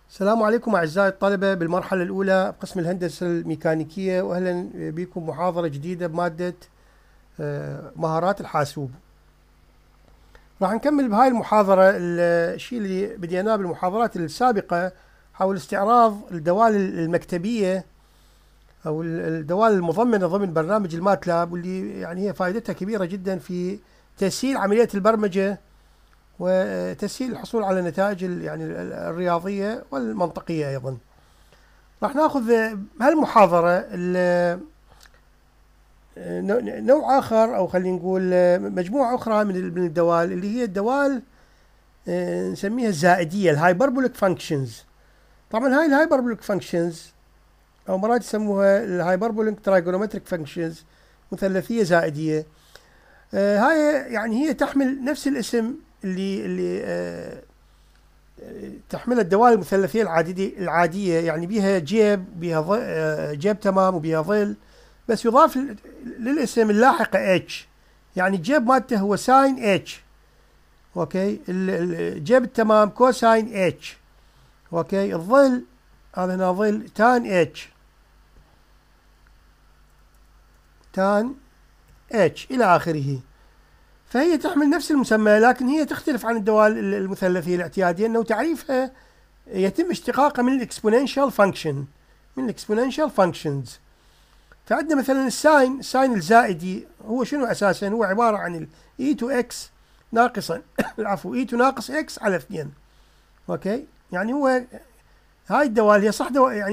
السلام عليكم أعزائي الطلبة بالمرحلة الأولى بقسم الهندسة الميكانيكية، وأهلا بكم محاضرة جديدة بمادة مهارات الحاسوب. راح نكمل بهاي المحاضرة الشيء اللي بديناه بالمحاضرات السابقة حول استعراض الدوال المكتبية أو الدوال المضمنة ضمن برنامج الماتلاب، واللي يعني هي فائدتها كبيرة جدا في تسهيل عملية البرمجة وتسهيل الحصول على نتائج يعني الرياضية والمنطقية أيضا. راح ناخذ هالمحاضرة نوع آخر، أو خلينا نقول مجموعة أخرى من الدوال، اللي هي الدوال نسميها الزائدية، الهايبربوليك فانكشنز. طبعا هاي الهايبربوليك فانكشنز أو مرات يسموها الهايبربوليك ترايجونومتريك فانكشنز، مثلثية زائدية. هاي يعني هي تحمل نفس الاسم اللي تحمل الدوال المثلثية العادية، يعني بها جيب، بها جيب تمام وبها ظل، بس يضاف للاسم اللاحقة H، يعني الجيب مالته هو ساين H، اوكي، الجيب التمام كوساين H، اوكي، الظل هذا هنا ظل تان H، تان H إلى آخره. فهي تحمل نفس المسمى، لكن هي تختلف عن الدوال المثلثية الاعتيادية، أنه تعريفها يتم اشتقاقها من الاكسبوننشال فانكشن، من الاكسبوننشال فانكشنز. فعندنا مثلا الساين الزائدي هو شنو أساسا؟ هو عبارة عن ال e to x ناقصا العفو e to ناقص x على 2. اوكي، يعني هو هاي الدوال هي صح يعني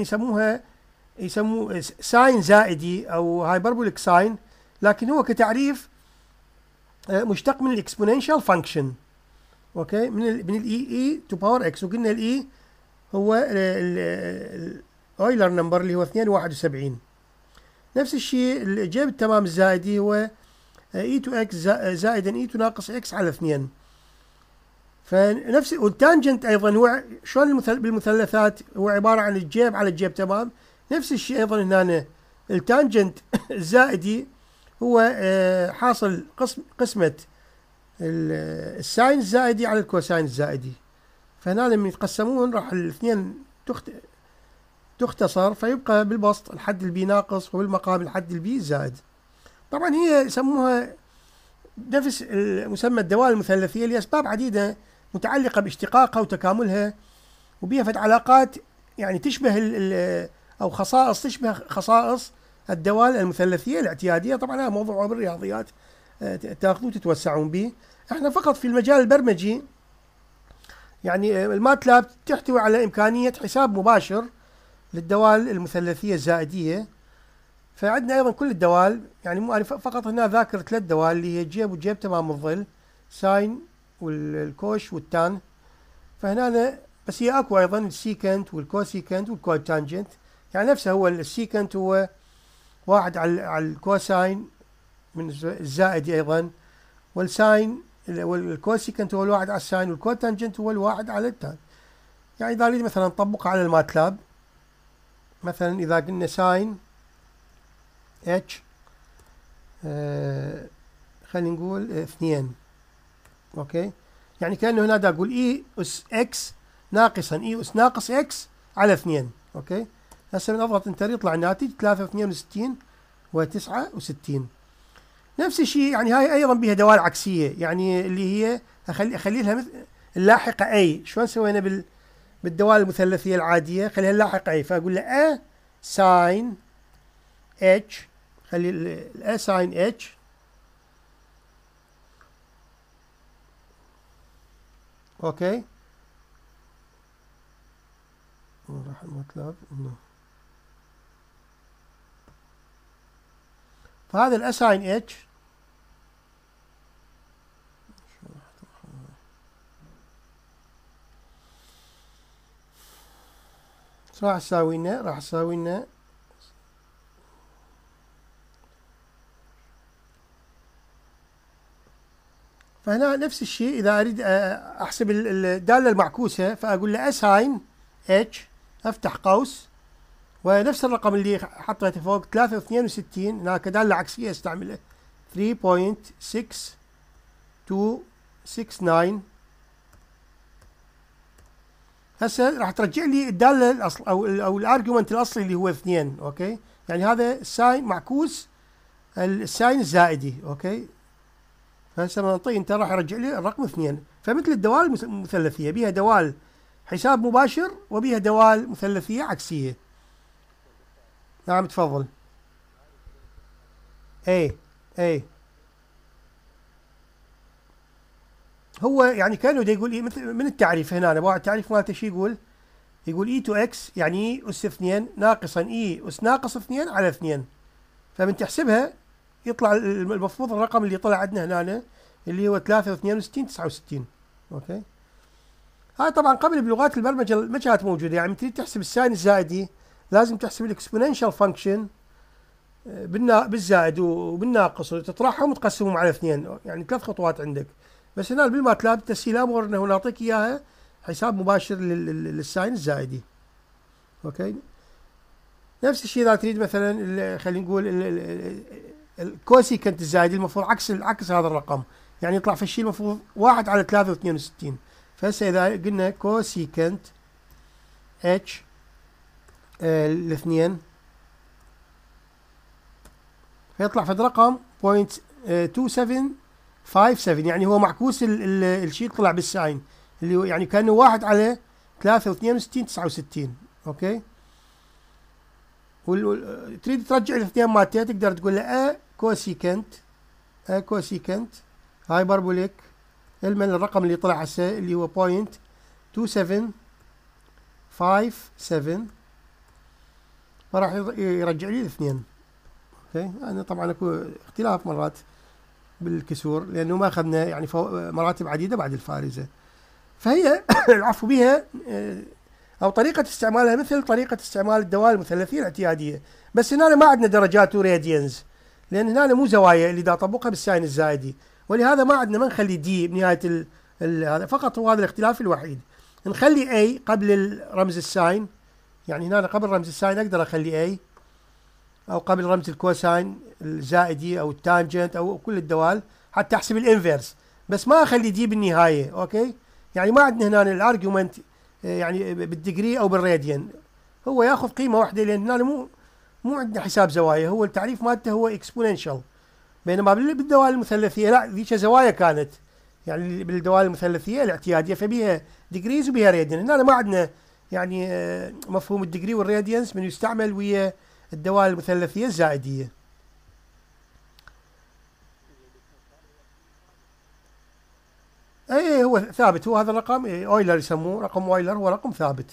يسموه ساين زائدي او هايبربوليك ساين، لكن هو كتعريف مشتق من الاكسبوننشال فانكشن، اوكي، من الاي تو باور اكس. وقلنا الاي هو الاويلر نمبر اللي هو 271. نفس الشيء الجيب التمام الزائدي هو اي تو اكس زائدا اي تو ناقص اكس على 2. فنفس والتانجنت ايضا هو شلون بالمثلثات هو عباره عن الجيب على الجيب تمام، نفس الشيء ايضا هنا التانجنت الزائدي هو حاصل قسمة الساين الزائدي على الكوساين الزائدي. فهنا لما يتقسمون راح الاثنين تختصر، فيبقى بالبسط الحد البي ناقص وبالمقام الحد البي زائد. طبعا هي يسموها نفس مسمى الدوال المثلثية لأسباب عديدة متعلقة باشتقاقها وتكاملها، وبها فد علاقات يعني تشبه أو خصائص تشبه خصائص الدوال المثلثية الاعتيادية. طبعا هذا موضوع بالرياضيات تاخذوه تتوسعون به. احنا فقط في المجال البرمجي يعني الماتلاب تحتوي على إمكانية حساب مباشر للدوال المثلثية الزائدية. فعندنا أيضا كل الدوال، يعني فقط هنا ذاكر 3 دوال اللي هي جيب وجيب تمام الظل، ساين والكوش والتان. فهنا بس هي اكو ايضا السيكنت والكوسيكنت والكوتانجنت، يعني نفسه هو السيكنت هو واحد على الكوساين من الزائدي ايضا، والساين والكوسيكنت هو الواحد على الساين، والكوتانجنت هو الواحد على التان. يعني اذا نريد مثلا نطبقها على الماتلاب، مثلا اذا قلنا ساين اتش خلينا نقول 2، اوكي، يعني كانه هنا دا اقول اي اس اكس ناقصا اي اس ناقص اكس على 2، اوكي. هسه من اضغط انتر يطلع الناتج 362 و69. نفس الشيء يعني هاي ايضا بها دوال عكسيه، يعني اللي هي اخلي لها مثل اللاحقه اي. شلون سوينا بالدوال المثلثيه العاديه؟ خليها اللاحقه اي، فاقول له ا ساين اتش، خلي الا ساين اتش، اوكي. راح المطلب فهذا الاساين اتش شو راح تساوي لنا؟ راح تساوي لنا فهنا نفس الشيء. اذا اريد احسب الداله المعكوسه فاقول له اساين اتش، افتح قوس، ونفس الرقم اللي حطيته فوق 362 هناك داله عكسيه استعمله 3.6269 هسه راح ترجع لي الداله الاصل او الارجيومنت الاصلي اللي هو 2. اوكي، يعني هذا الساين معكوس الساين الزائدي. اوكي، هسه لما نعطيه انت راح يرجع لي الرقم 2. فمثل الدوال المثلثيه بيها دوال حساب مباشر وبيها دوال مثلثيه عكسيه. نعم تفضل. اي هو يعني كانه دا يقول مثل من التعريف هنا، بعد التعريف مالته شو يقول؟ يقول اي تو اكس يعني اي اس 2 ناقصا اي اس ناقص 2 على 2. فمن تحسبها يطلع المفروض الرقم اللي طلع عندنا هنا اللي هو 3 و62 69. اوكي، هاي طبعا قبل بلغات البرمجه ما كانت موجوده. يعني تريد تحسب الساين الزائدي لازم تحسب الاكسبوننشال فانكشن بالزائد وبالناقص وتطرحهم وتقسمهم على 2. يعني 3 خطوات عندك. بس هنا بالماتلاب التسهيل امر انه نعطيك اياها حساب مباشر للساين الزائدي. اوكي، نفس الشيء اذا تريد مثلا خلينا نقول الكوسيكنت الزائدي المفروض عكس هذا الرقم. يعني يطلع في الشيء المفروض 1 على 3 و62. فهسه اذا قلنا كوسيكنت اتش الاثنين فيطلع في الرقم 0.2757. يعني هو معكوس الشيء طلع بالساين اللي هو يعني كانه 1 على 3 و62 69. اوكي، تريد ترجع الاثنين مالتها تقدر تقول له كوسيكنت هايبربوليك المن الرقم اللي طلع هسه اللي هو 0.2757 فراح يرجع لي الاثنين. اوكي، يعني طبعا اكو اختلاف مرات بالكسور لانه ما اخذنا يعني مراتب عديده بعد الفارزه. فهي العفو بها او طريقه استعمالها مثل طريقه استعمال الدوال المثلثيه الاعتياديه. بس هنا ما عندنا درجات وراديانز لان هنا مو زوايا اللي دا اطبقها بالساين الزائدي، ولهذا ما عندنا ما نخلي دي بنهايه هذا. فقط هو هذا الاختلاف الوحيد. نخلي اي قبل رمز الساين. يعني هنا قبل رمز الساين اقدر اخلي اي او قبل رمز الكوساين الزائدي او التانجنت او كل الدوال حتى احسب الانفيرس، بس ما اخلي دي بالنهايه. اوكي، يعني ما عندنا هنا الارجيومنت يعني بالديجري او بالراديان، هو ياخذ قيمه واحده لان هنا مو عندنا حساب زوايا. هو التعريف مالته هو اكسبوننشال، بينما بالدوال المثلثيه لا ذيك زوايا كانت. يعني بالدوال المثلثيه الاعتياديه فبيها ديجريز وبيها راديان. هنا ما عندنا يعني مفهوم الديجري والراديانس من يستعمل ويا الدوال المثلثيه الزائديه. اي هو ثابت. هو هذا الرقم اويلر يسموه رقم اويلر، هو رقم ثابت.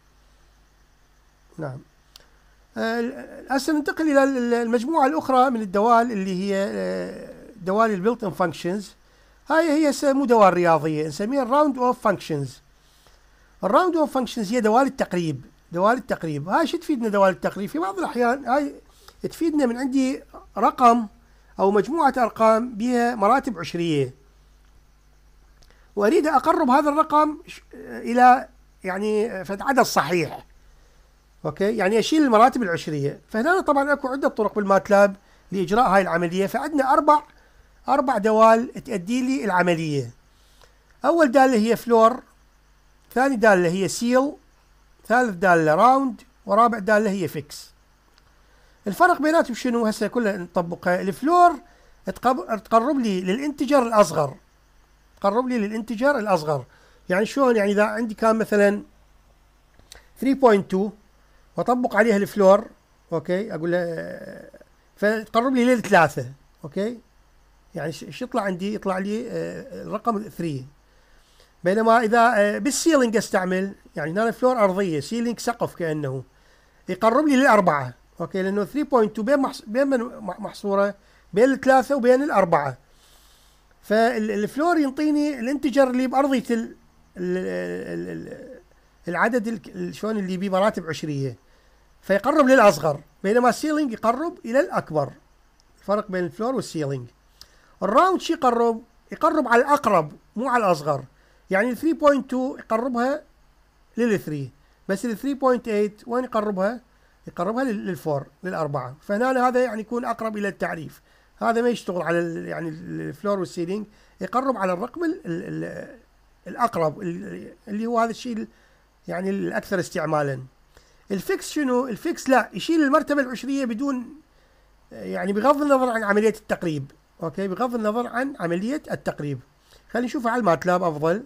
نعم. هسه ننتقل الى المجموعه الاخرى من الدوال اللي هي دوال البيلت ان فانكشنز. هي مو دوال رياضيه، نسميها الراوند اوف فانكشنز. الراوند اوف فانكشنز هي دوال التقريب. دوال التقريب هاي شو تفيدنا؟ دوال التقريب في بعض الاحيان هاي تفيدنا من عندي رقم او مجموعه ارقام بها مراتب عشريه واريد اقرب هذا الرقم الى يعني فد عدد صحيح. اوكي، يعني اشيل المراتب العشريه. فهنا طبعا اكو عده طرق بالماتلاب لاجراء هاي العمليه. فعندنا اربع دوال تؤدي لي العمليه. اول داله هي فلور، ثاني داله هي سيل، ثالث داله راوند، ورابع داله هي فيكس. الفرق بيناتهم شنو؟ هسه كلها نطبقها. الفلور تقرب لي للانتجر الاصغر، تقرب لي للانتجر الاصغر. يعني شلون؟ يعني اذا عندي كان مثلا 3.2 واطبق عليها الفلور، اوكي، اقول له فتقرب لي للثلاثه. اوكي، يعني شو يطلع عندي؟ يطلع لي الرقم 3. بينما اذا بالسيلينج استعمل، يعني هنا الفلور ارضيه، سيلينج سقف كانه، يقرب لي للاربعه. اوكي، لانه 3.2 بين محصوره بين الثلاثه وبين الاربعه. فالفلور ينطيني الانتجر اللي بارضيه العدد شلون اللي بيه مراتب عشريه، فيقرب للاصغر. بينما السيلينج يقرب الى الاكبر. الفرق بين الفلور والسيلينج. الراوند شي يقرب على الاقرب مو على الاصغر. يعني 3.2 يقربها لل3، بس ال 3.8 وين يقربها؟ يقربها لل4 للاربعه. فهنا هذا يعني يكون اقرب الى التعريف. هذا ما يشتغل على يعني الفلور والسيلينج، يقرب على الرقم الاقرب اللي هو هذا الشيء يعني الأكثر استعمالا. الفيكس شنو؟ الفيكس لا، يشيل المرتبة العشرية بدون، يعني بغض النظر عن عملية التقريب. اوكي، بغض النظر عن عملية التقريب. خلينا نشوفها على الماتلاب افضل.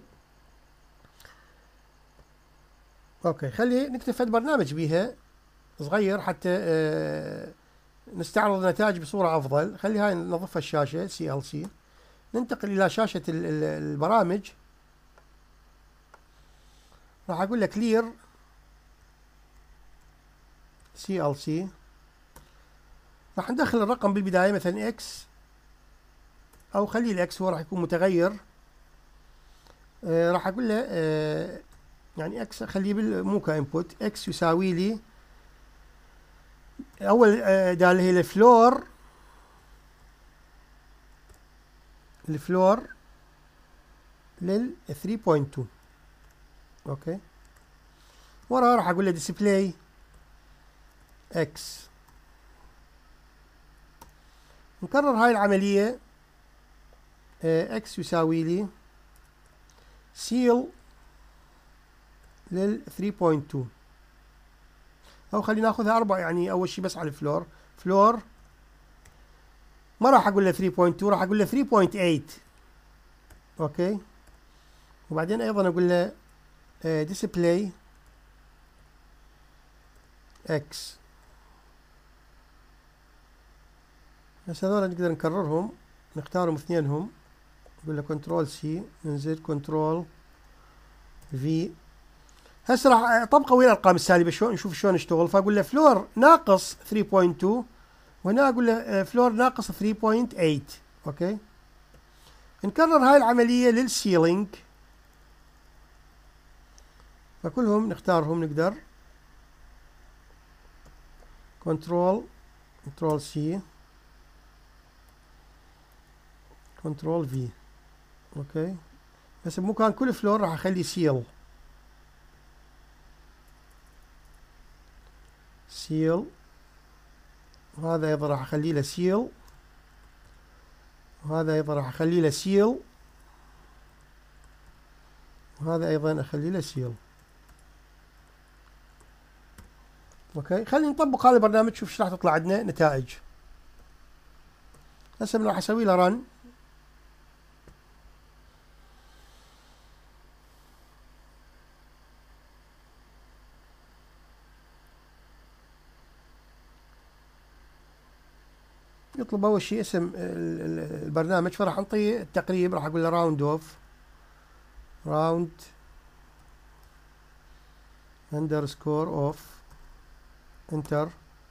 اوكي، خلي نكتب فد برنامج بيها صغير حتى نستعرض النتائج بصورة افضل. خلي هاي ننظفها الشاشة CLC. ننتقل الى شاشة البرامج. راح اقول لك clear CLC. راح ندخل الرقم بالبداية مثلا اكس، او خلي الاكس هو راح يكون متغير. راح اقول له يعني اكس خليه مو كانبوت. اكس يساوي لي اول داله هي الفلور لل 3.2. اوكي، ورا راح اقول له ديسبلاي اكس. نكرر هاي العملية. اكس يساوي لي سيل لل 3.2، او خلينا ناخذها 4. يعني اول شيء بس على الفلور. فلور ما راح اقول له 3.2، راح اقول له 3.8. اوكي، وبعدين ايضا اقول له ديسبلاي اكس. بس هذول نقدر نكررهم، نختارهم اثنينهم. نقول له كنترول سي، ننزل كنترول في. هسه راح اطبقه ويا الارقام السالبه، شلون نشوف شلون يشتغل. فاقول له فلور ناقص 3.2، وهنا اقول له فلور ناقص 3.8. اوكي، نكرر هاي العمليه للسيلينج. فكلهم نختارهم، نقدر كنترول سي، كنترول في. اوكي، بس بمكان كل فلور راح اخلي سيل. وهذا ايضا راح اخلي له سيل، وهذا ايضا راح اخلي له سيل، وهذا ايضا اخلي له سيل. اوكي، خلينا نطبق هذا البرنامج شوف ايش راح تطلع عندنا نتائج. هسه راح اسوي له رن. يطلب اول شيء اسم البرنامج، فراح نعطيه التقريب. راح اقول له راوند اندرسكور اوف انتر.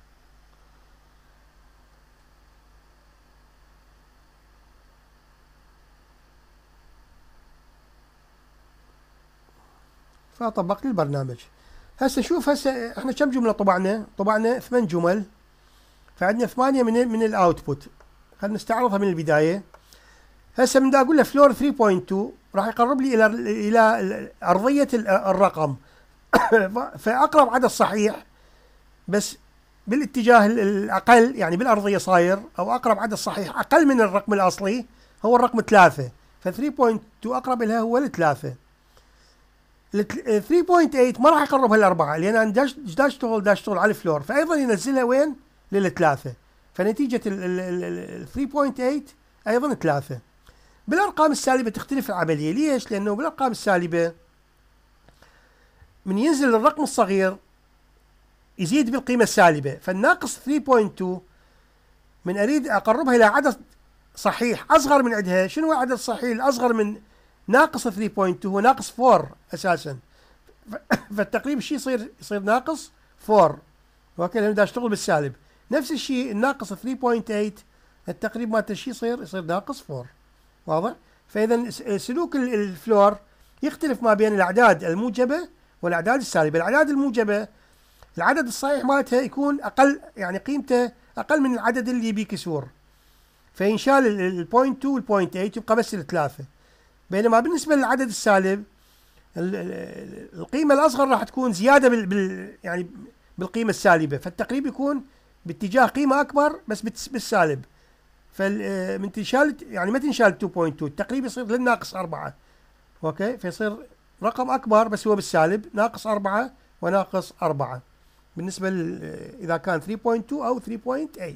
فطبق لي البرنامج. هسه شوف، هسه احنا كم جمله طبعنا 8 جمل. فعندنا 8 من الاوتبوت. خلينا نستعرضها من البدايه. هسه من دا اقول له فلور 3.2 راح يقرب لي الى ارضيه الرقم. فاقرب عدد صحيح بس بالاتجاه الاقل، يعني بالارضيه صاير، او اقرب عدد صحيح اقل من الرقم الاصلي هو الرقم 3. ف 3.2 اقرب لها هو الثلاثه. ال 3.8 ما راح يقربها الاربعه، لان انا دا اشتغل على الفلور، فايضا ينزلها وين؟ للثلاثه. فنتيجه ال 3.8 ايضا 3. بالارقام السالبه تختلف العمليه. ليش؟ لانه بالارقام السالبه من ينزل الرقم الصغير يزيد بالقيمه السالبه. فالناقص 3.2 من اريد اقربها الى عدد صحيح اصغر من عندها. شنو هو العدد الصحيح الاصغر من ناقص 3.2؟ هو ناقص 4 اساسا. فالتقريب الشيء يصير ناقص 4. اوكي، لانه دا اشتغل بالسالب. نفس الشيء الناقص 3.8 التقريب مالته الشيء يصير ناقص 4. واضح؟ فاذا سلوك الفلور يختلف ما بين الاعداد الموجبه والاعداد السالبه. الاعداد الموجبه العدد الصحيح مالتها يكون اقل، يعني قيمته اقل من العدد اللي يبي كسور، فينشال ال 0.2 وال 0.8 يبقى بس الثلاثه. بينما بالنسبه للعدد السالب القيمه الاصغر راح تكون زياده يعني بالقيمه السالبه، فالتقريب يكون باتجاه قيمه اكبر بس بالسالب. فمن تنشال يعني ما تنشال 2.2 التقريب يصير للناقص 4. اوكي، فيصير رقم أكبر بس هو بالسالب، ناقص 4 وناقص 4 بالنسبة إذا كان 3.2 أو 3.8.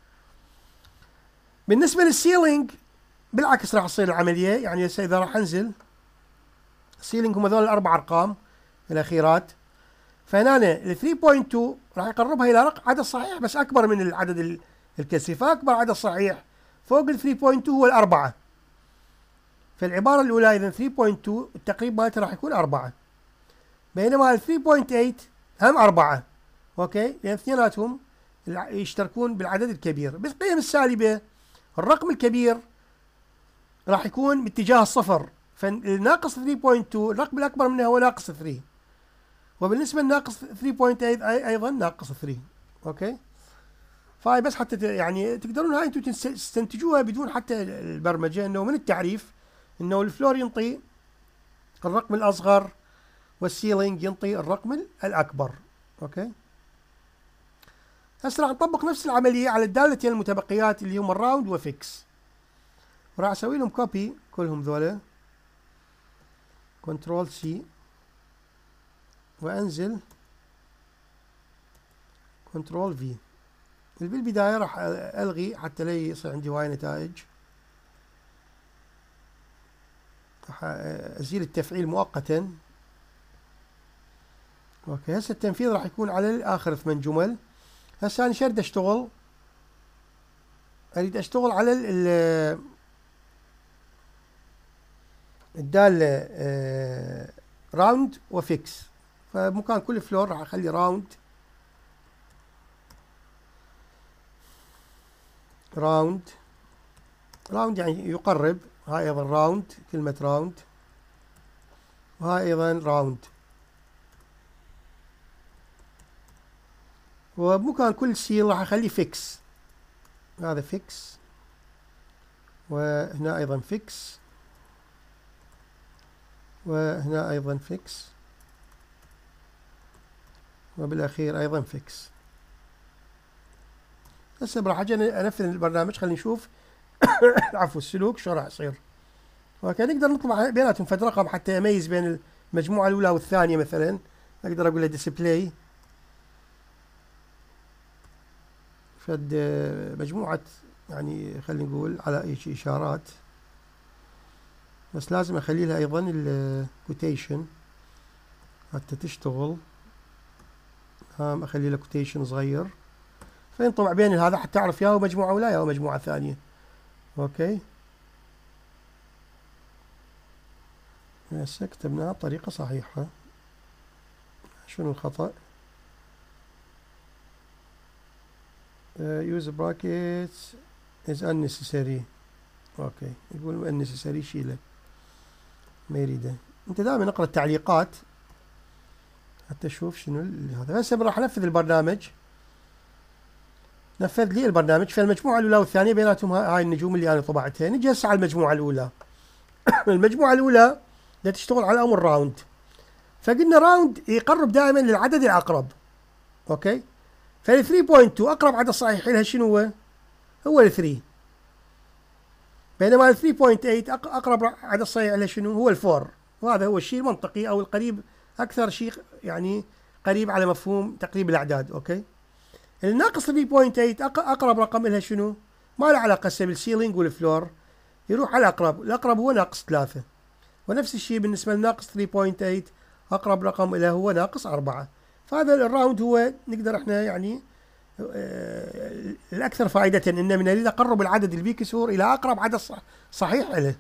بالنسبة للسيلينج بالعكس راح تصير العملية، يعني هسه إذا راح أنزل السيلينج هم هذول الأربع أرقام الأخيرات، فهنا ال 3.2 راح يقربها إلى عدد صحيح بس أكبر من العدد الكسري، فأكبر عدد صحيح فوق ال 3.2 هو الأربعة. فالعبارة الأولى إذا 3.2 التقريب مالته راح يكون 4، بينما ال 3.8 هم 4. أوكي، لأن اثنيناتهم يشتركون بالعدد الكبير. بالقيم السالبة الرقم الكبير راح يكون باتجاه الصفر، فالناقص 3.2 الرقم الأكبر منه هو ناقص 3، وبالنسبة لناقص 3.8 أيضا ناقص 3. أوكي، فهاي بس حتى يعني تقدرون هاي انتم تستنتجوها بدون حتى البرمجة، انه من التعريف انه الفلور ينطي الرقم الأصغر والسيلينج ينطي الرقم الأكبر. أوكي، هسه راح نطبق نفس العملية على الدالتين المتبقيات اللي هم الراوند وفيكس، وراح اسوي لهم كوبي كلهم ذولا، كنترول سي، وانزل كنترول في. بالبداية راح الغي حتى لا يصير عندي هواي نتائج، راح ازيل التفعيل مؤقتا. اوكي، هسه التنفيذ راح يكون على اخر 8 جمل. هسه انا شرد اشتغل، اريد اشتغل على الدالة راوند وفيكس، فمكان كل فلور راح اخلي راوند راوند يعني يقرب. هاي ايضا راوند، كلمة راوند، وهاي ايضا راوند. وبمكان كل سيل راح اخلي فيكس، هذا فيكس، وهنا ايضا فيكس، وهنا ايضا فيكس، وبالاخير ايضا فيكس. هسه راح اجي انفذ البرنامج، خلينا نشوف عفوا السلوك شو راح يصير. وكان نقدر نطلع بيناتهم فد رقم حتى اميز بين المجموعة الاولى والثانية. مثلا اقدر اقول له ديسبلاي فد مجموعة، يعني خلينا نقول على اي شيء اشارات، بس لازم اخلي لها ايضا الكوتيشن حتى تشتغل. هام اخلي له كوتيشن صغير فينطبع بين هذا حتى اعرف يا هو مجموعة اولى يا هو مجموعة ثانية. اوكي، هسه كتبناها بطريقة صحيحة. شنو الخطأ؟ use brackets is unnecessary. اوكي، يقول unnecessary شيله، ما يريده. انت دائما اقرا التعليقات حتى اشوف شنو اللي هذا. هسه راح انفذ البرنامج. نفذ لي البرنامج فالمجموعة الأولى والثانية بيناتهم هاي النجوم اللي أنا طبعتها. نجي هسه على المجموعة الأولى. المجموعة الأولى بدها تشتغل على أمر راوند، فقلنا راوند يقرب دائما للعدد الأقرب. أوكي، فال 3.2 أقرب عدد صحيح لها شنو هو؟ هو ال 3، بينما ال 3.8 أقرب عدد صحيح لها شنو؟ هو ال 4. وهذا هو الشيء المنطقي أو القريب، أكثر شيء يعني قريب على مفهوم تقريب الأعداد. أوكي، الناقص 3.8 أقرب رقم لها شنو؟ ما له علاقة هسه بالسيلينج والفلور، يروح على الأقرب، الأقرب هو ناقص 3. ونفس الشيء بالنسبة لناقص 3.8 أقرب رقم له هو ناقص 4. فهذا الراوند هو نقدر احنا يعني الأكثر فائدة، إن من نريد أقرب العدد اللي بيكسور إلى أقرب عدد صحيح له.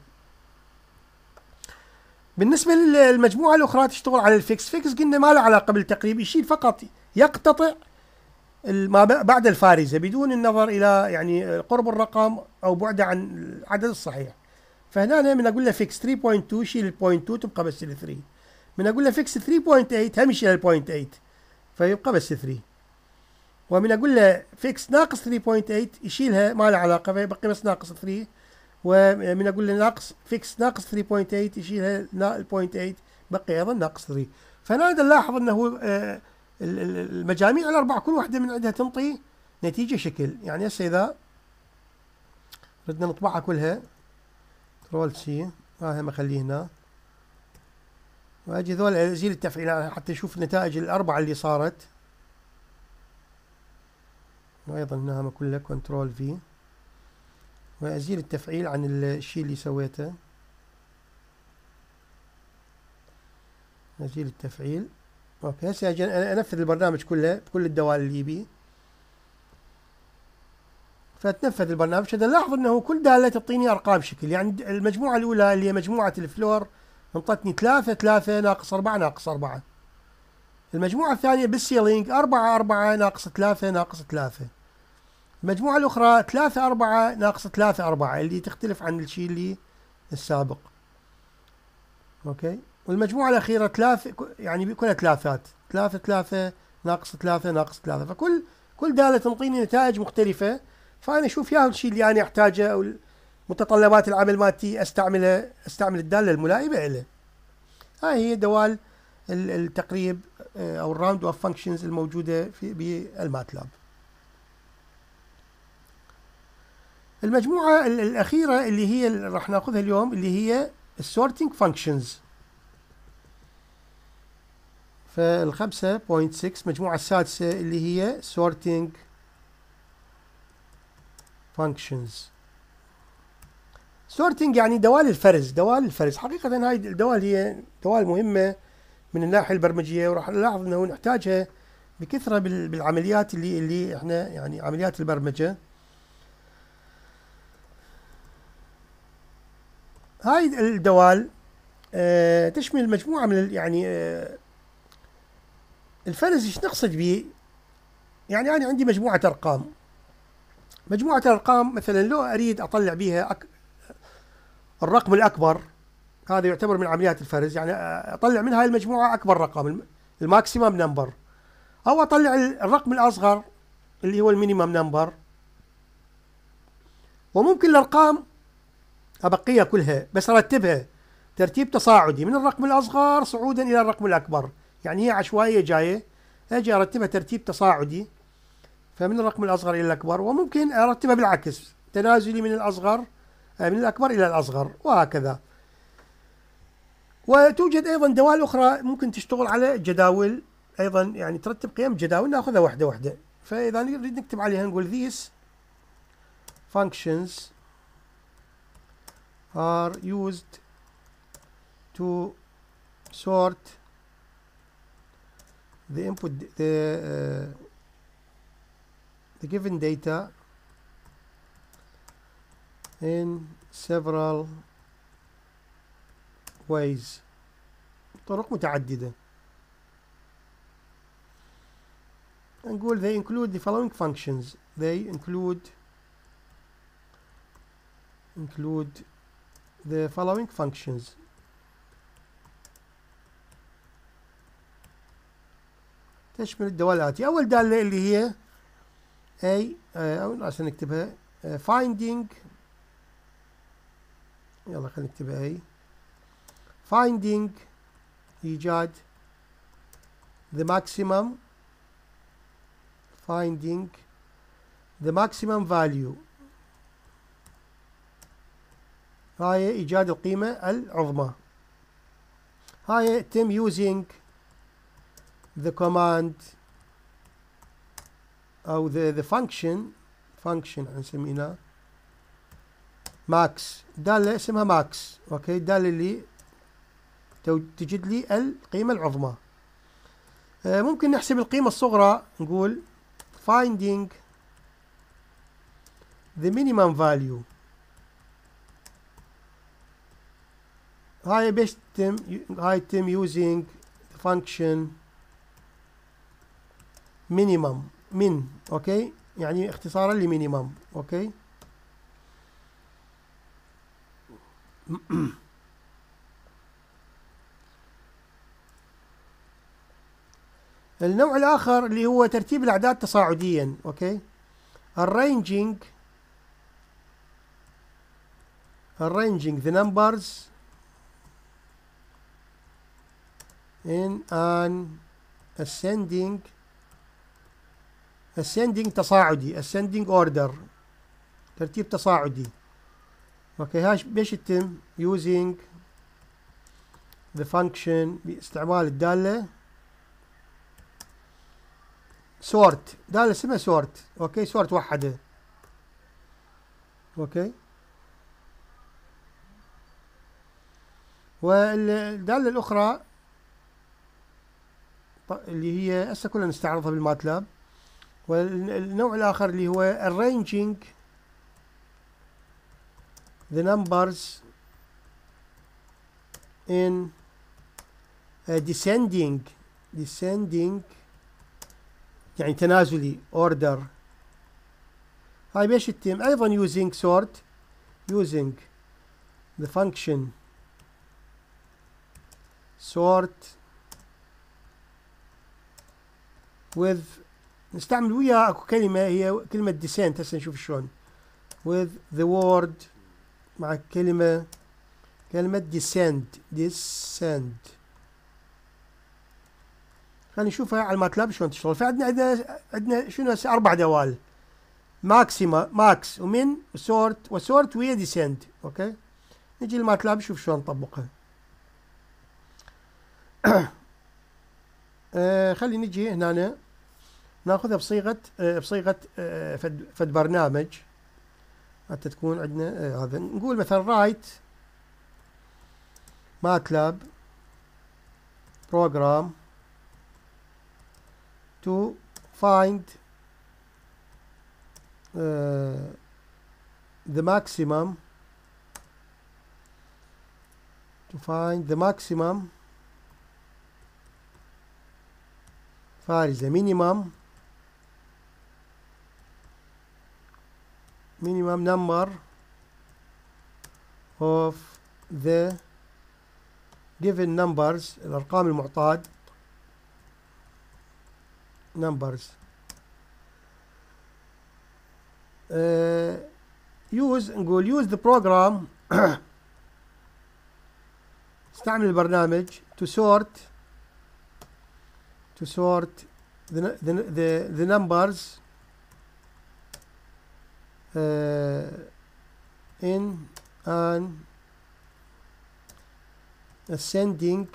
بالنسبة للمجموعة الأخرى تشتغل على الفيكس. فيكس قلنا ما له علاقة بالتقريب، يشيل فقط، يقتطع ما بعد الفارزة بدون النظر إلى يعني قرب الرقم أو بعده عن العدد الصحيح. فهنا من أقول له فيكس 3.2 شيل ال 0.2 تبقى بس ال 3. من أقول له فيكس 3.8 هم يشيل ال 0.8 فيبقى بس 3. ومن أقول له فيكس ناقص 3.8 يشيلها ما له علاقة فيبقى بس ناقص 3. ومن أقول له ناقص فيكس ناقص 3.8 يشيلها ال 0.8 بقي أيضا ناقص 3. فنقدر نلاحظ أنه المجاميع الأربعة كل واحدة من عندها تنطي نتيجة شكل. يعني هسه إذا بدنا نطبعها كلها كنترول سي، هاي هم أخليه هنا، واجي ذول ازيل التفعيل حتى اشوف النتائج الاربعه اللي صارت، وايضا هنا كلها كنترول في، وازيل التفعيل عن الشيء اللي سويته، ازيل التفعيل. اوكي هسه اجي انفذ البرنامج كله بكل الدوال اللي يبي، فتنفذ البرنامج. اذا نلاحظ انه كل داله تعطيني ارقام شكل، يعني المجموعه الاولى اللي هي مجموعه الفلور انطتني 3 3 ناقص 4 ناقص 4، المجموعه الثانيه بالسيلينج 4 4 ناقص 3 ناقص 3، المجموعه الاخرى 3 4 ناقص 3 4 اللي تختلف عن الشيء اللي السابق. اوكي، والمجموعه الاخيره 3 يعني كلها ثلاثات، 3 3 ناقص 3 ناقص 3، فكل داله تنطيني نتائج مختلفه، فانا اشوف يا الشيء اللي انا احتاجه او متطلبات العمل مالتي استعمل الداله الملائمه له. هاي هي دوال التقريب او الراوند اوف فانكشنز الموجوده في بالماتلاب. المجموعه الاخيره اللي هي راح ناخذها اليوم اللي هي السورتنج فانكشنز، فال 5.6 المجموعه السادسه اللي هي sorting functions. sorting يعني دوال الفرز، حقيقة هاي الدوال هي دوال مهمة من الناحية البرمجية، وراح نلاحظ انه نحتاجها بكثرة بالعمليات اللي احنا يعني عمليات البرمجة. هاي الدوال تشمل مجموعة من يعني الفرز. ايش نقصد به؟ يعني انا عندي مجموعة ارقام، مثلا لو اريد اطلع بها الرقم الاكبر، هذا يعتبر من عمليات الفرز، يعني اطلع من هاي المجموعه اكبر رقم الماكسيمم نمبر، او اطلع الرقم الاصغر اللي هو المينيمم نمبر. وممكن الارقام ابقيها كلها بس ارتبها ترتيب تصاعدي من الرقم الاصغر صعودا الى الرقم الاكبر، يعني هي عشوائيه جايه، اجي ارتبها ترتيب تصاعدي فمن الرقم الاصغر الى الاكبر، وممكن ارتبها بالعكس تنازلي من الاكبر الى الاصغر وهكذا. وتوجد ايضا دوال اخرى ممكن تشتغل على جداول ايضا، يعني ترتب قيم جداول، ناخذها واحده واحده. فاذا نريد نكتب عليها نقول these functions are used to sort the input the given data in several ways، طرق متعددة. نقول they include the following functions، they include the following functions. تشمل الدوال الآتية. أول دالة اللي هي أو عشان نكتبها finding، يلا خلينا نكتبها finding إيجاد the maximum value، هاي إيجاد القيمة العظمى. هاي تم using the command أو the function نسميها max، دالة اسمها max. اوكي، الدالة اللي تجد لي القيمة العظمى. ممكن نحسب القيمة الصغرى، نقول finding the minimum value. هاي بيش تم using the function minimum من، اوكي، يعني اختصارا لمينيمم. اوكي النوع الآخر اللي هو ترتيب الأعداد تصاعديا. اوكي، arranging the numbers in an ascending تصاعدي، ascending order، ترتيب تصاعدي. اوكي، هاش بيش يتم using the function باستعمال الدالة sort، دالة اسمها sort. اوكي sort وحدة. اوكي والدالة الأخرى اللي هي هسه كلنا نستعرضها بالماتلاب. والنوع الآخر اللي هو arranging the numbers in descending يعني تنازلي order. هاي بيش تتم أيضا using sort، using the function sort with، نستعمل وياه اكو كلمة هي كلمة descent. هسه نشوف شلون with the word مع كلمة descend. خلينا نشوفها على الماتلاب شلون تشتغل. فعندنا شنو هسه 4 دوال، ماكسيما ماكس ومن وسورت ويا descend. اوكي نجي الماتلاب نشوف شلون نطبقها. خلي نجي هنا ناخذها بصيغة فد برنامج حتى تكون عندنا هذا. نقول مثلا رايت ماتلاب program to find the maximum فارزة minimum number of the given numbers، الأرقام المعطاة numbers. نقول use the program استعمل البرنامج to sort the numbers in an ascending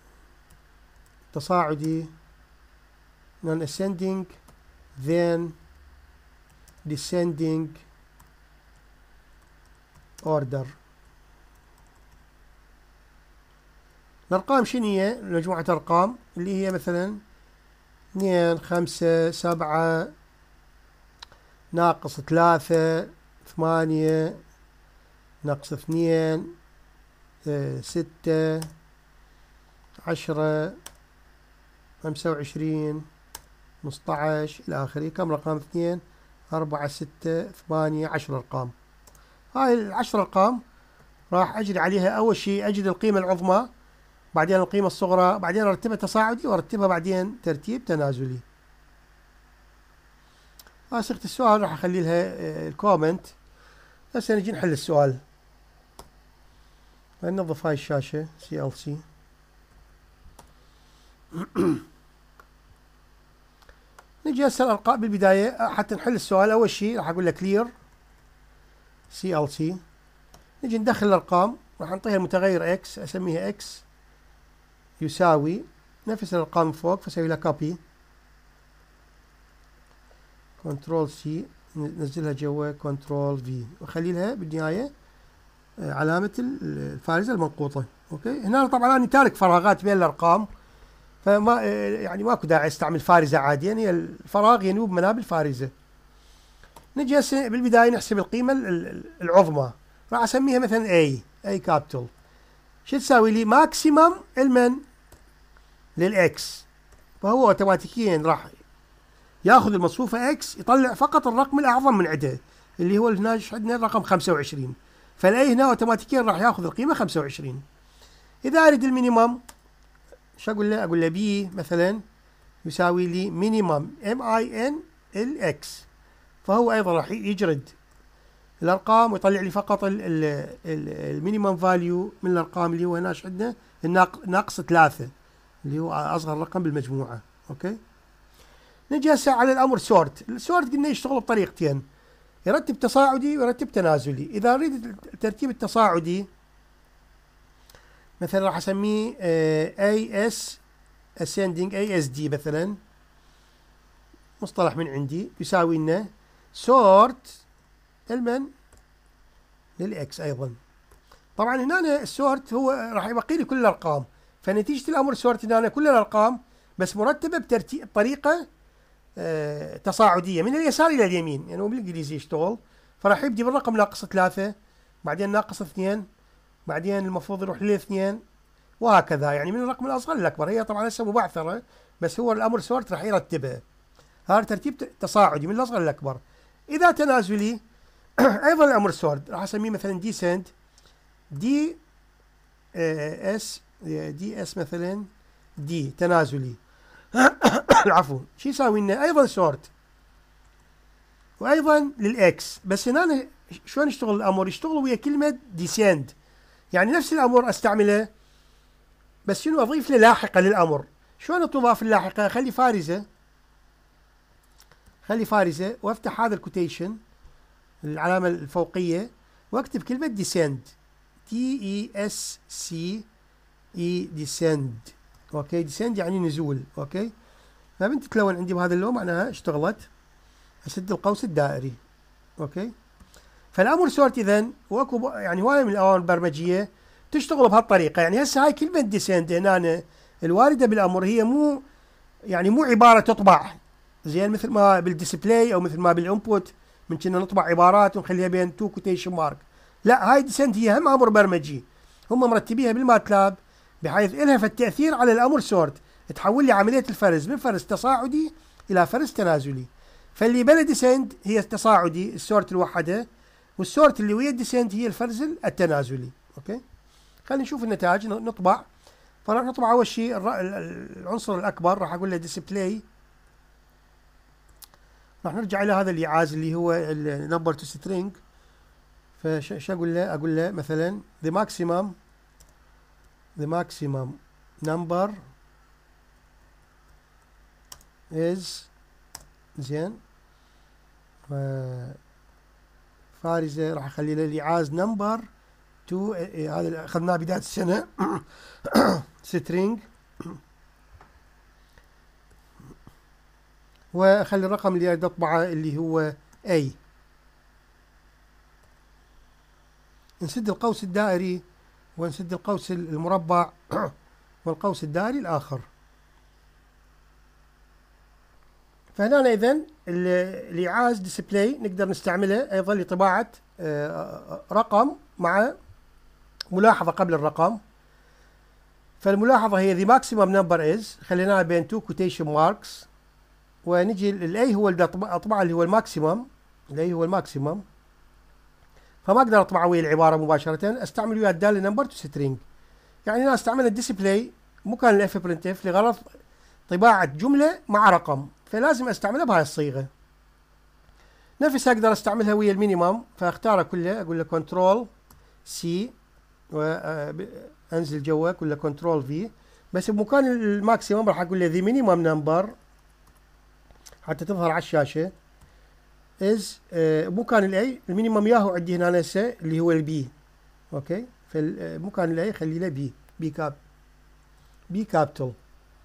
تصاعدي non-ascending then descending order. الأرقام شنو هي؟ مجموعة أرقام اللي هي مثلا 2 5 7 ناقص 3 8 ناقص 2 6 10 25 15 إلى آخره. كم رقم؟ 2 4 6 8 10 أرقام. هاي ال10 أرقام راح أجري عليها أول شيء أجد القيمة العظمى، بعدين القيمة الصغرى، بعدين أرتبها تصاعدي وأرتبها بعدين ترتيب تنازلي. هاي صيغة السؤال راح أخلي لها الكومنت. هسه نجي نحل السؤال. ننظف هاي الشاشة CLC. نجي هسه الأرقام بالبداية حتى نحل السؤال. أول شيء راح أقول له clear CLC. نجي ندخل الأرقام، راح نعطيها المتغير x، أسميها x يساوي نفس الأرقام فوق، فأسوي لها copy كنترول C ننزلها جوا كنترول V وأخلي لها بالنهاية علامة الفارزة المنقوطة. اوكي هنا طبعا أنا تارك فراغات بين الأرقام، فما يعني ماكو داعي استعمل فارزة عادية، هي الفراغ ينوب مناب الفارزة. نجي هسه بالبداية نحسب القيمة العظمى، راح أسميها مثلا A كابيتال. شو تساوي لي؟ ماكسيمم المن للإكس، فهو اوتوماتيكيا راح ياخذ المصفوفة اكس يطلع فقط الرقم الأعظم من عندها اللي هو هنا عندنا الرقم 25، فالأي هنا اوتوماتيكيا راح ياخذ القيمة 25. إذا أريد المينيمم شو أقول له؟ أقول له بي مثلا يساوي لي مينيمم MIN الإكس، فهو أيضا راح يجرد الأرقام ويطلع لي فقط المينيمم فاليو من الأرقام اللي هو هنا عندنا ناقص 3 اللي هو أصغر رقم بالمجموعة. أوكي نجي هسه على الأمر سورت. السورت قلنا يشتغل بطريقتين، يرتب تصاعدي ويرتب تنازلي. إذا أريد الترتيب التصاعدي مثلا راح اسميه AS ascending ASD مثلا، مصطلح من عندي يساوي لنا sort المن للإكس أيضا. طبعا هنا السورت هو راح يبقي لي كل الأرقام، فنتيجة الأمر سورت هنا كل الأرقام بس مرتبة بطريقة تصاعدية من اليسار إلى اليمين، يعني هو بالإنجليزي يشتغل، فراح يبدي بالرقم ناقص 3، بعدين ناقص 2، بعدين المفروض يروح ل2 وهكذا، يعني من الرقم الأصغر للأكبر. هي طبعا هسه مبعثرة بس هو الأمر سورت راح يرتبها، هذا ترتيب تصاعدي من الأصغر للأكبر. إذا تنازلي أيضا الأمر سورت راح أسميه مثلا descend دي اس مثلا دي تنازلي العفو. شو يساوي لنا؟ ايضا سورت وايضا للاكس، بس هنا شلون يشتغل الامر؟ يشتغل ويا كلمه ديسند، يعني نفس الامر استعمله بس شنو اضيف له لاحقه للامر. شلون تضاف اللاحقه؟ خلي فارزه وافتح هذا الكوتيشن العلامه الفوقيه واكتب كلمه ديسند DESCE ديسند. اوكي ديسند يعني نزول. اوكي فبنت تلون عندي بهذا اللون معناها اشتغلت. اسد القوس الدائري. اوكي فالامر سورت اذا واكو يعني هوايه من الاوامر البرمجيه تشتغل بهالطريقه. يعني هسه هاي كلمه ديسند هنا الوارده بالامر هي مو عباره تطبع زين مثل ما بالديسبلاي او مثل ما بالانبوت من كنا نطبع عبارات ونخليها بين تو كوتيشن مارك. لا، هاي ديسند هي هم امر برمجي هم مرتبيها بالماتلاب بحيث إلها في التأثير على الأمر سورت، تحول لي عملية الفرز من فرز تصاعدي إلى فرز تنازلي. فاللي بلا ديسند هي التصاعدي السورت الوحدة، والسورت اللي ويا الديسند هي الفرز التنازلي. أوكي خلينا نشوف النتائج. نطبع، فراح نطبع أول شيء العنصر الأكبر راح أقول له ديسبلاي، راح نرجع إلى هذا الإعاز اللي هو النمبر تو سترينج. فش أقول له؟ أقول له مثلا the maximum number is زين، فارزة راح اخلي له الإعاز نمبر تو، هذا اخذناه بداية السنة string، واخلي الرقم اللي اريد اطبعه اللي هو A. نسد القوس الدائري ونسد القوس المربع والقوس الدائري الآخر. فهنا إذن الإعاز ديسبلاي نقدر نستعمله أيضا لطباعة رقم مع ملاحظة قبل الرقم. فالملاحظة هي the maximum number is، خليناها بين two quotation marks، ونجي الأي هو اللي أطبعه اللي هو الماكسيمم، الأي هو الماكسيمم، فما اقدر اطبع ويا العباره مباشره، استعمل ويا الداله نمبر تو سترينج. يعني هنا استعمل الديسبلاي مكان الاف برنت اف لغرض طباعه جمله مع رقم، فلازم استعملها بهاي الصيغه. نفسها اقدر استعملها ويا المينيمم، فاختاره كله اقول له كنترول سي وانزل جوا اقول له كنترول في، بس بمكان الماكسيمم راح اقول له ذا مينيمم نمبر حتى تظهر على الشاشه از مكان الاي المينيمم ياهو عندي هنا هسه اللي هو البي. اوكي فمكان الاي خلي له بي كابيتال.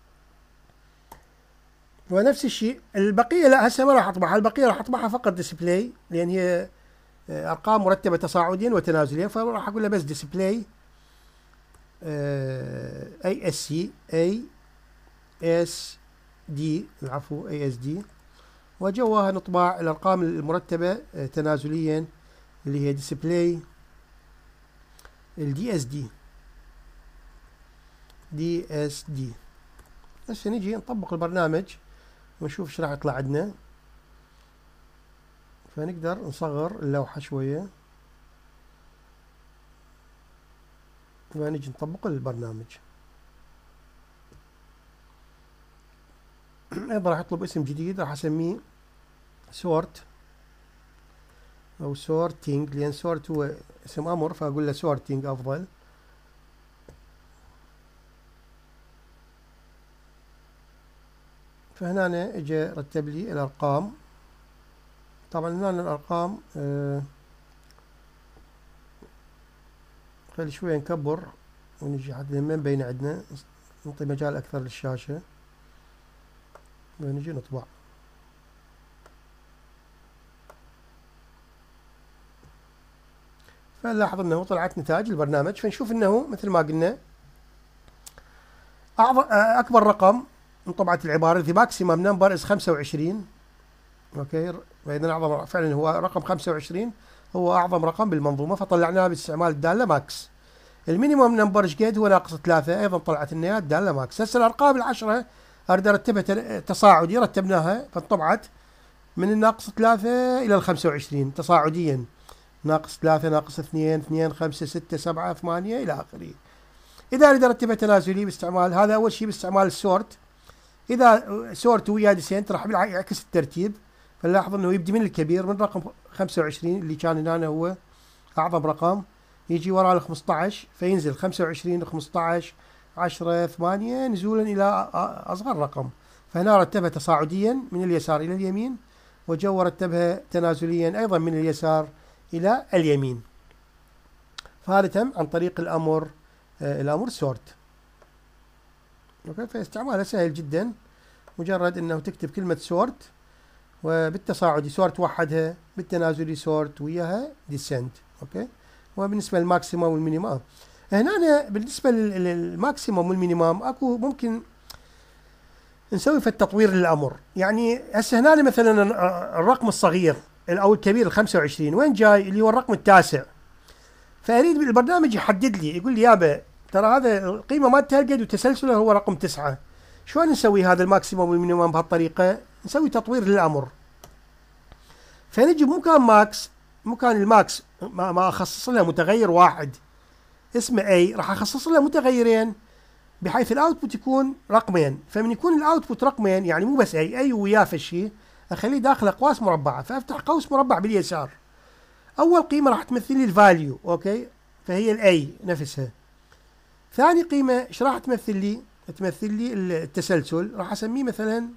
ونفس الشيء البقيه لا هسه ما راح اطبعها، البقيه راح اطبعها فقط ديسبلاي لان هي ارقام مرتبه تصاعديا وتنازليا، فراح اقول له بس ديسبلاي اي اس سي اي اس دي العفو اي اس دي، وجواها نطبع الأرقام المرتبة تنازليا اللي هي ديسبلاي الدي اس دي. هسه نجي نطبق البرنامج ونشوف ايش راح يطلع عندنا. فنقدر نصغر اللوحة شوية ونجي نطبق البرنامج. ايضا راح اطلب اسم جديد راح اسميه سورت او سورتينج، لان سورت هو اسم امر فاقول له سورتينج افضل. فهنا اجى رتب لي الارقام. طبعا هنا الارقام خلي شويه نكبر ونجي حتى ما مبين عندنا، نعطي مجال أكثر للشاشة ونجي نطبع. فنلاحظ أنه طلعت نتائج البرنامج. فنشوف أنه مثل ما قلنا أكبر رقم انطبعت العبارة the maximum number is 25. أوكي، فإذا أعظم فعلا هو رقم 25 هو أعظم رقم بالمنظومة، فطلعناه باستعمال الدالة ماكس. المينيموم نمبر ايش قد؟ هو ناقص 3، أيضا طلعت لنا الدالة ماكس. هسه الأرقام العشرة أريد أرتبها تصاعدي، رتبناها فانطبعت من الناقص 3 إلى ال 25 تصاعديا، ناقص 3 ناقص 2 2 5 6 7 8 إلى آخره. إذا أريد أرتبها تنازلي باستعمال هذا، أول شيء باستعمال السورت. إذا سورت ويا ديسنت راح يعكس الترتيب، فنلاحظ أنه يبدي من الكبير من رقم 25 اللي كان هنا هو أعظم رقم، يجي وراء ال 15 فينزل 25 15 10 8 نزولا إلى أصغر رقم. فهنا رتبها تصاعديا من اليسار إلى اليمين، وجو رتبها تنازليا أيضا من اليسار إلى اليمين. فهذا تم عن طريق الأمر سورت. أوكي، فاستعمالها سهل جدا، مجرد أنه تكتب كلمة سورت، وبالتصاعدي سورت وحدها، بالتنازلي سورت وياها ديسنت. أوكي، وبالنسبة للماكسيمم والمينيمم هنا بالنسبة للماكسيمم والمينيمم أكو ممكن نسوي في التطوير للأمر. يعني هسه هنا مثلا الرقم الصغير أو الكبير ال 25 وين جاي؟ اللي هو الرقم التاسع. فأريد البرنامج يحدد لي، يقول لي يابا ترى هذا القيمة ما تهجد وتسلسله هو رقم 9. شلون نسوي هذا الماكسيمم والمينيمم بهالطريقة؟ نسوي تطوير للأمر. فنجي مكان ماكس، مكان الماكس ما أخصص لها متغير واحد اسمه A، راح أخصص لها متغيرين بحيث الأوتبوت يكون رقمين. فمن يكون الأوتبوت رقمين يعني مو بس A وياه فشي، أخليه داخل أقواس مربعة. فأفتح قوس مربع باليسار، أول قيمة راح تمثل لي الفاليو، أوكي، فهي الأي نفسها. ثاني قيمة إيش راح تمثل لي؟ تمثل لي التسلسل، راح أسميه مثلا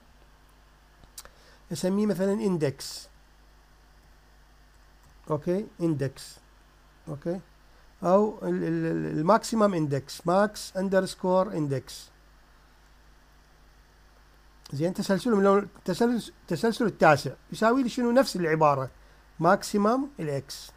إندكس. أوكي، إندكس. أوكي، أو الماكسيمم إندكس، ماكس أندرسكور إندكس. زين، تسلسله من تسلسل التاسع يساوي لي شنو؟ نفس العبارة ماكسيمم الإكس.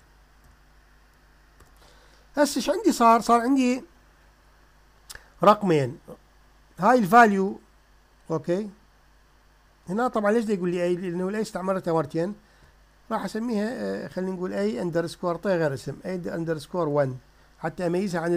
هسه ايش عندي؟ صار عندي رقمين، هاي الفاليو. اوكي، هنا طبعا ليش يقول لي اي؟ لانه الاي استعملتها مرتين، راح اسميها خلينا نقول اي اندرسكور، طيب غير اسم اي اندرسكور 1 حتى اميزها عن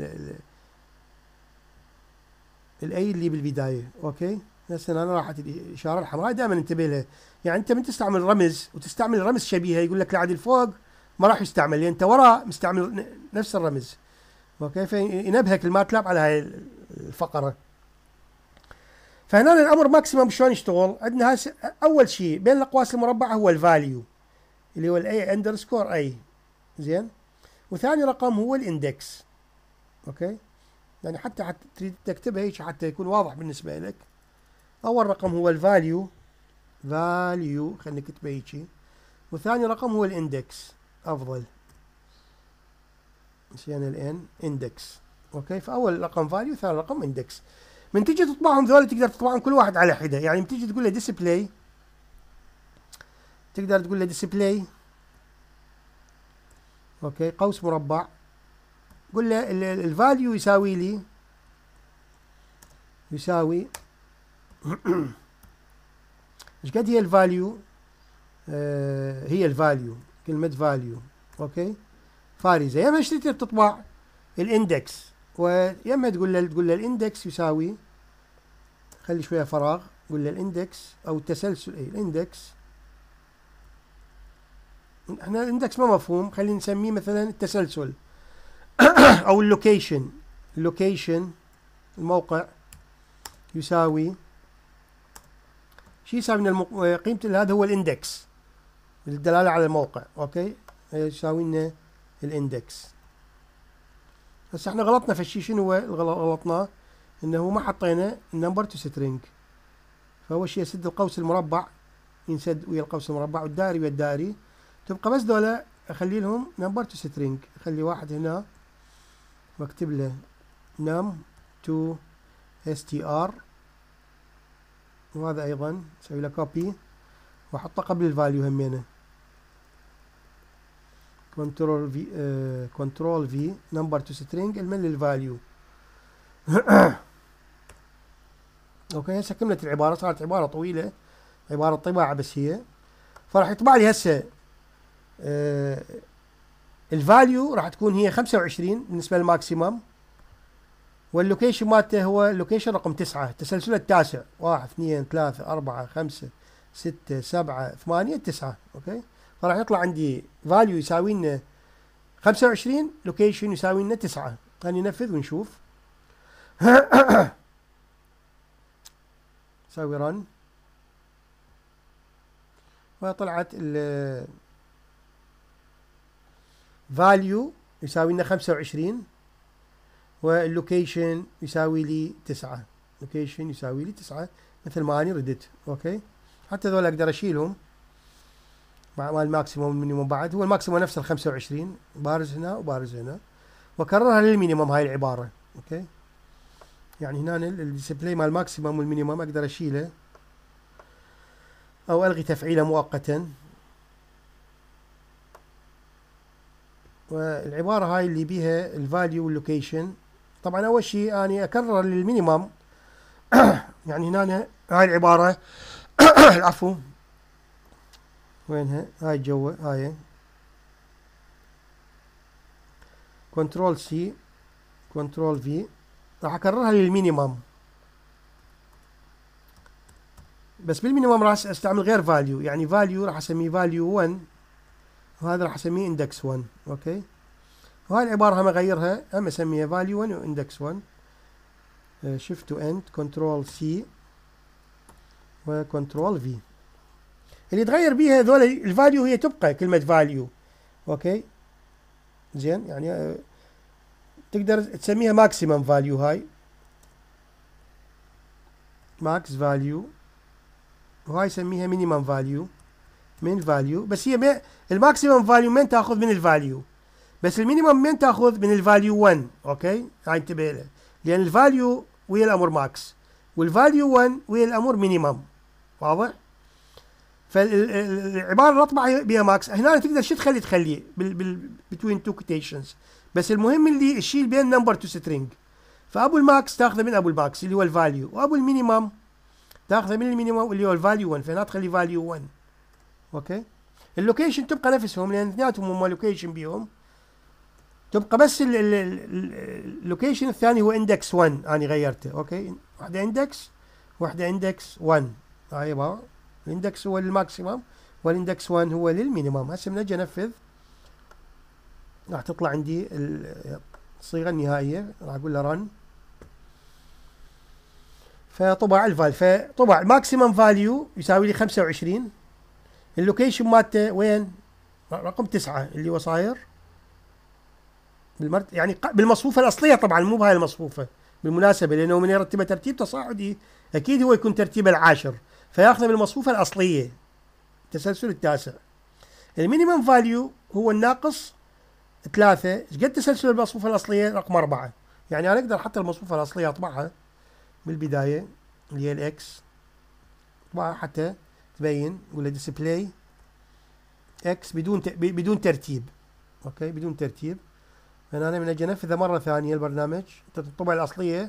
الاي اللي بالبدايه. اوكي، هسه انا راحت الاشاره الحمراء دائما انتبه لها. يعني انت من تستعمل رمز وتستعمل رمز شبيهه يقول لك لا الفوق ما راح يستعمل لان انت وراه مستعمل نفس الرمز. اوكي، فينبهك الماتلاب على هاي الفقره. فهنا الامر ماكسيمم شلون يشتغل؟ عندنا اول شيء بين الاقواس المربعه هو الفاليو اللي هو الاي اندرسكور اي، زين، وثاني رقم هو الاندكس. اوكي، يعني حتى تريد تكتبها هيك حتى يكون واضح بالنسبه لك. اول رقم هو الفاليو، خلينا نكتبه هيك، وثاني رقم هو الاندكس، افضل نسينا الان اندكس. اوكي، فاول رقم فاليو، ثاني رقم اندكس. من تيجي تطبعهم ذول تقدر تطبعهم كل واحد على حده. يعني من تيجي تقول له ديسبلاي، تقدر تقول له ديسبلاي، اوكي، قوس مربع، قول له الفاليو يساوي لي ايش قد هي الفاليو؟ هي الفاليو، كلمة فاليو. اوكي، فارزة. يا اما ايش تقدر تطبع؟ الاندكس، ويا اما تقول له الاندكس يساوي، خلي شوية فراغ، قول له الاندكس او التسلسل، اي الاندكس. احنا الاندكس ما مفهوم، خلينا نسميه مثلا التسلسل او اللوكيشن. الموقع يساوي شو يساوي من قيمة هذا هو الاندكس للدلالة على الموقع. اوكي، يساوي لنا الاندكس. بس احنا غلطنا في الشيء. شنو هو غلطناه؟ انه ما حطينا النمبر تو سترينج. فاول شيء اسد القوس المربع، ينسد ويا القوس المربع، والدائري ويا الدائري، تبقى بس دولة اخلي لهم نمبر تو سترينج. اخلي واحد هنا واكتب له num to str، وهذا أيضا أسوي له كوبي وأحطه قبل الفاليو همينه. كنترول في نمبر تو سترينج المن للفاليو. اوكي هسه كملت العبارة، صارت عبارة طويلة، عبارة طباعة بس هي. فراح يطبع لي هسه الفاليو راح تكون هي 25 بالنسبة للماكسيمم، واللوكيشن مالته هو اللوكيشن رقم 9، التسلسل التاسع، 1 2 3 4 5 6 7 8 9. اوكي فراح يطلع عندي فاليو يساوي لنا 25، لوكيشن يساوي لنا 9. خلينا ننفذ ونشوف. نسوي رن وطلعت ال value يساوي لنا 25 واللوكيشن يساوي لي 9. لوكيشن يساوي لي 9 مثل ما أنا ردت. اوكي حتى ذول اقدر اشيلهم مع الماكسيموم والمينيموم. بعد هو الماكسيموم نفس ال 25 بارز هنا وبارز هنا، واكررها للمينيموم هاي العبارة. اوكي يعني هنا الديسبلاي مال الماكسيموم والمينيموم اقدر اشيله او الغي تفعيله مؤقتا. والعبارة هاي اللي بيها الفاليو واللوكيشن، طبعا اول شيء اني اكرر للمينيموم. يعني هنا هاي العبارة العفو وينها هاي جوا، هاي كنترول سي كنترول في، راح اكررها للمينيمم. بس بالمينيمم راح استعمل غير فاليو، يعني فاليو راح اسميه فاليو 1 وهذا راح اسميه اندكس 1. اوكي وهاي العبارة هم اغيرها، هم اسميها فاليو 1 واندكس 1. شيفت تو اند كنترول سي وكنترول في. اللي يتغير بيها هذول الفاليو هي تبقى كلمة فاليو. اوكي زين يعني تقدر تسميها ماكسيمم فاليو، هاي ماكس فاليو، وهاي سميها مينيمم فاليو من فاليو. بس هي الماكسيمم فاليو من تاخذ من الفاليو، بس المينيمم من تاخذ من الفاليو 1. اوكي هاي انتبه له، لان الفاليو ويا الامر ماكس والفاليو 1 ويا الامر مينيمم. واضح؟ فالعباره اللي اطبع بها ماكس هنا تقدر شو تخليه بتوين تو كوتيشنز، بس المهم اللي تشيل بين نمبر تو سترينج. فابو الماكس تاخذه من ابو الماكس اللي هو الفاليو، وابو المينيمم تاخذه من المينيمم اللي هو الفاليو 1، فهنا تخلي فاليو 1. اوكي اللوكيشن تبقى نفسهم لان اثنيناتهم هم لوكيشن بيهم، تبقى بس اللوكيشن الثاني هو اندكس 1 انا غيرته. اوكي واحده اندكس واحده اندكس 1. هاي بقى الاندكس هو للماكسيمم والاندكس 1 هو للمينيمم. هسه من اجي انفذ راح تطلع عندي الصيغه النهائيه، راح اقول له رن. فطبع الفاليو، فطبع الماكسيمم فاليو يساوي لي 25، اللوكيشن مالته وين؟ رقم 9 اللي هو صاير يعني بالمصفوفه الاصليه، طبعا مو بهاي المصفوفه بالمناسبه، لانه من يرتبها ترتيب تصاعدي اكيد هو يكون ترتيبه العاشر، فياخذه بالمصفوفه الاصليه التسلسل التاسع. المينيمم فاليو هو الناقص 3، ايش قد تسلسل المصفوفه الاصليه؟ رقم 4. يعني انا اقدر حتى المصفوفه الاصليه اطبعها بالبدايه اللي هي الاكس، اطبعها حتى تبين، ولا ديسبلاي اكس بدون ترتيب. اوكي بدون ترتيب. فانا من اجي انفذها مره ثانيه البرنامج، تنطبع الاصليه،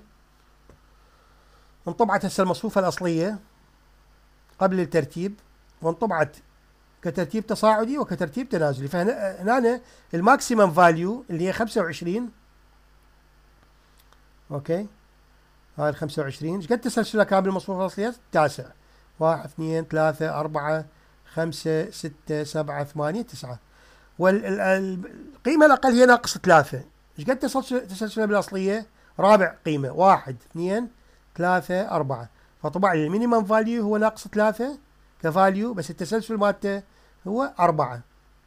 انطبعت هسه المصفوفه الاصليه قبل الترتيب، وانطبعت كترتيب تصاعدي وكترتيب تنازلي. فهنا الماكسيمم فاليو اللي هي 25. اوكي هاي ال 25 ايش قد تسلسلها كان بالمصفوفه الاصليه؟ 9. 1 2 3 4 5 6 7 8 9. والقيمه الاقل هي ناقص 3. ايش قد تسلسلها بالاصليه؟ رابع قيمه، 1 2 3 4. فطبعا المينيمم فاليو هو ناقص 3 كفاليو، بس التسلسل مالته هو 4.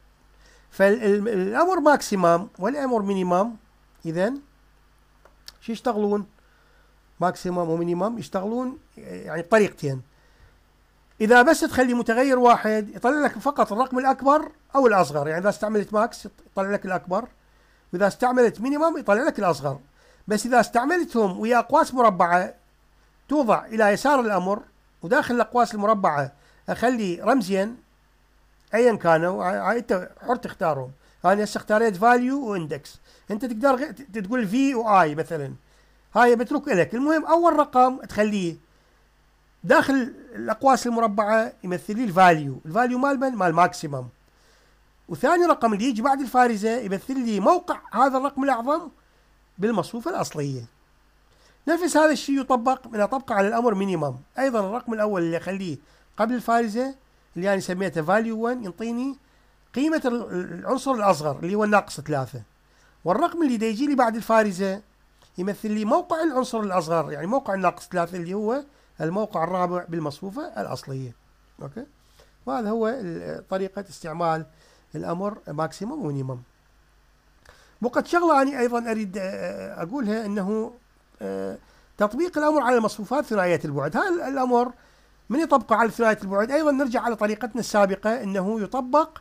فالامر ماكسيمم والامر مينيمم اذا شو يشتغلون؟ ماكسيمم ومينيمم يشتغلون يعني بطريقتين. اذا بس تخلي متغير واحد يطلع لك فقط الرقم الاكبر او الاصغر، يعني اذا استعملت ماكس يطلع لك الاكبر، واذا استعملت مينيمم يطلع لك الاصغر. بس إذا استعملتهم ويا أقواس مربعة توضع إلى يسار الأمر، وداخل الأقواس المربعة أخلي رمزين أيا كانوا، أنت حر تختارهم. أنا هسه اختاريت فاليو واندكس، أنت تقدر تقول في وآي مثلا، هاي بترك لك. المهم أول رقم تخليه داخل الأقواس المربعة يمثل لي الفاليو مال ماكسيمم، وثاني رقم اللي يجي بعد الفارزة يمثل لي موقع هذا الرقم الأعظم بالمصفوفة الأصلية. نفس هذا الشيء يطبق من أطبقه على الأمر مينيمم. أيضا الرقم الأول اللي أخليه قبل الفارزة اللي أنا سميته فاليو 1 ينطيني قيمة العنصر الأصغر اللي هو الناقص 3، والرقم اللي يجي لي بعد الفارزة يمثل لي موقع العنصر الأصغر، يعني موقع الناقص 3 اللي هو الموقع الرابع بالمصفوفة الأصلية. أوكي، وهذا هو طريقة استعمال الأمر ماكسيموم ومينيمم. وقد شغلة أنا أيضا أريد أقولها، أنه تطبيق الأمر على المصفوفات ثنائية البعد. هذا الأمر من يطبقه على ثنائية البعد أيضا نرجع على طريقتنا السابقة، أنه يطبق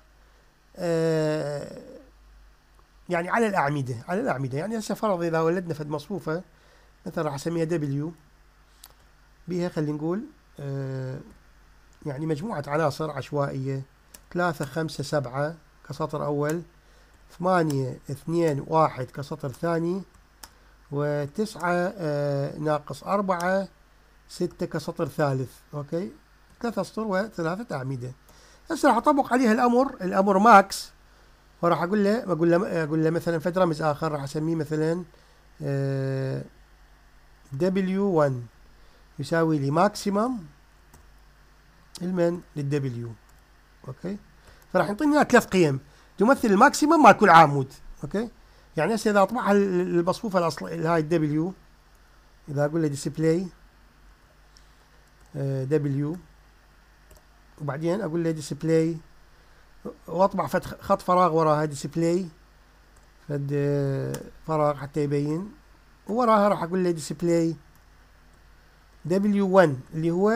يعني على الأعمدة. يعني هسه فرض إذا ولدنا فد مصفوفة مثلا راح أسميها دبليو، بها خلينا نقول يعني مجموعة عناصر عشوائية 3 5 7 كسطر أول، 8 2 1 كسطر ثاني، و9 ناقص 4 6 كسطر ثالث. أوكي، 3 أسطر و3 أعمدة. هسه راح أطبق عليها الأمر ماكس، وراح أقول له مثلا فد رمز آخر راح أسميه مثلا W1 يساوي لي ماكسيمم للدبليو. أوكي، فراح يعطيني 3 قيم تمثل الماكسيمم مع كل عمود. أوكي، يعني هسه إذا أطبعها المصفوفة الأصلية هاي الدبليو، إذا أقول له ديسبلاي دبليو، وبعدين أقول له ديسبلاي وأطبع خط فراغ وراها ديسبلاي فراغ حتى يبين، ووراها راح أقول له ديسبلاي W1 اللي هو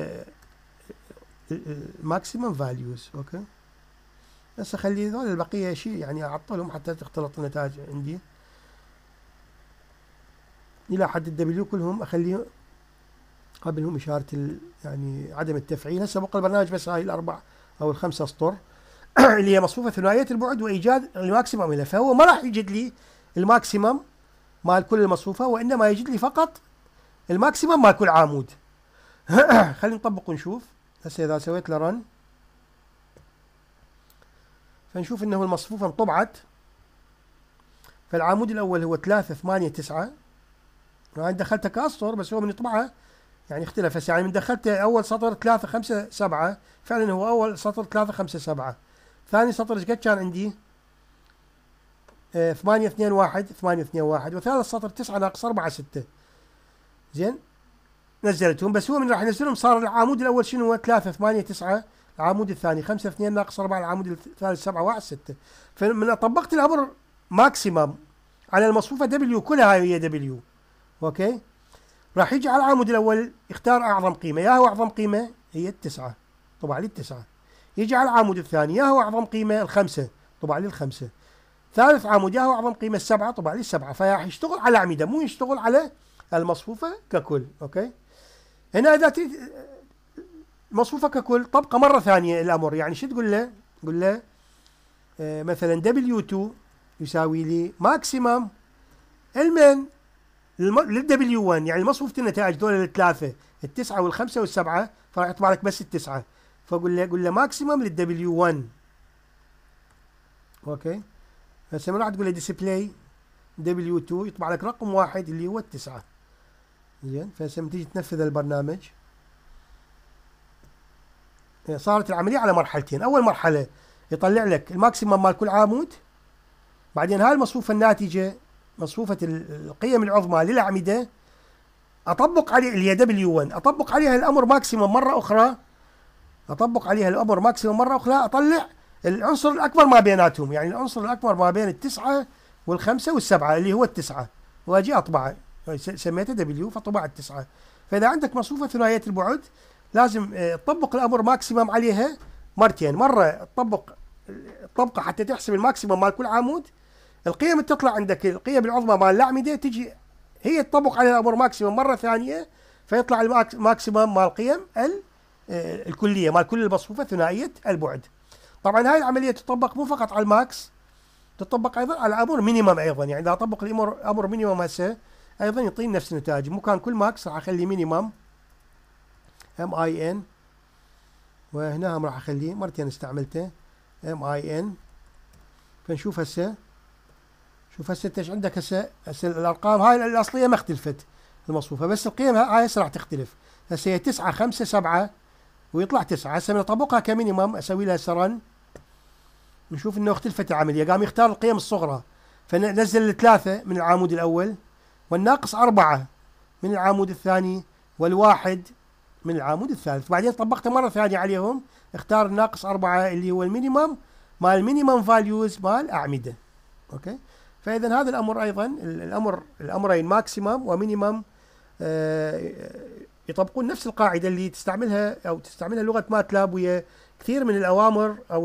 الماكسيمم فاليوز. أوكي، بس أخلي ذول البقية شيء يعني أعطلهم حتى تختلط النتائج عندي إلى حد الدبليو كلهم أخليه قبلهم إشارة يعني عدم التفعيل. هسه بقى البرنامج بس هاي الأربع أو الخمسة أسطر اللي هي مصفوفة ثنائية البعد وإيجاد الماكسيمم لها، فهو ما راح يجد لي الماكسيمم مال كل المصفوفة، وإنما يجد لي فقط الماكسيمم مال كل عمود. خلينا نطبق ونشوف. هسه إذا سويت له رن فنشوف إنه المصفوفة انطبعت، فالعمود الأول هو 3 8 9. أنا دخلته كأسطر بس هو من يطبعها يعني اختلف. هسه يعني من دخلته أول سطر 3 5 7 فعلا هو أول سطر 3 5 7. ثاني سطر ايش قد كان عندي؟ 8 2 1 8 2 1، وثالث سطر 9 ناقص 4 6. زين، نزلتهم، بس هو من راح ينزلهم صار العمود الأول شنو هو 3 8 9، العمود الثاني 5 2 ناقص 4، العمود الثالث 7 1 6. فمن طبقت الأمر ماكسيمم على المصفوفة دبليو كلها هي دبليو. أوكي، راح يجي على العمود الأول يختار أعظم قيمة، يا هو أعظم قيمة هي 9، طبع لي 9. يجي على العمود الثاني يا هو أعظم قيمة 5، طبع لي 5. ثالث عمود يا هو أعظم قيمة 7، طبع لي 7. فراح يشتغل على الأعمدة مو يشتغل على المصفوفة ككل. أوكي، هنا إذا تريد المصفوفة ككل طبقة مرة ثانية الأمر، يعني شو تقول له؟ قل له مثلا W2 يساوي لي ماكسيمم المن للW1، يعني مصفوفة النتائج دول الثلاثة 9 وال5 وال7، فراح يطبع لك بس 9. فقول له ماكسيمم للW1. اوكي، هسه راح تقول له ديسبلاي W2 يطبع لك رقم 1 اللي هو 9. زين، فهسه تيجي تنفذ البرنامج صارت العملية على مرحلتين. أول مرحلة يطلع لك الماكسيمم مال كل عمود، بعدين هاي المصفوفة الناتجة مصفوفة القيم العظمى للأعمدة أطبق عليه اللي هي W1، أطبق عليها الأمر ماكسيمم مرة أخرى، أطلع العنصر الأكبر ما بيناتهم، يعني العنصر الأكبر ما بين 9 وال5 وال7 اللي هو 9، وأجي أطبعه، سميته W فطبعت 9. فإذا عندك مصفوفة ثنائية البعد لازم تطبق الأمر ماكسيمم عليها مرتين، مرة تطبق الطبقة حتى تحسب الماكسيمم مال كل عمود، القيم اللي تطلع عندك القيم العظمى مال الأعمدة تجي هي تطبق على الأمر ماكسيمم مرة ثانية، فيطلع الماكسيمم مال القيم الكلية مال كل المصفوفة ثنائية البعد. طبعا هاي العملية تطبق مو فقط على الماكس، تطبق أيضا على أمر مينيمم أيضا. يعني إذا أطبق أمر مينيمم هسه أيضا يعطيني نفس النتائج. مكان كل ماكس راح أخلي مينيمم MIN، وهنا هم راح أخليه مرتين استعملته MIN. فنشوف هسه، شوف هسه ايش عندك هسه الأرقام هاي الأصلية ما اختلفت المصفوفة، بس القيم هاي هسه راح تختلف. هسه هي 9 5 7 ويطلع 9. هسه من أطبقها كمينيمم أسوي لها سرن، نشوف انه اختلفت العملية. قام يختار القيم الصغرى، فنزل الثلاثة من العمود الأول، والناقص 4 من العمود الثاني، والواحد من العمود الثالث. بعدين طبقته مرة ثانية عليهم، اختار الناقص 4 اللي هو المينيمم مال المينيمم فاليوز مال أعمدة. اوكي، فإذا هذا الأمر أيضا الأمرين ماكسيمم ومينيمم يطبقون نفس القاعدة اللي تستعملها لغة ماتلاب ويا كثير من الأوامر أو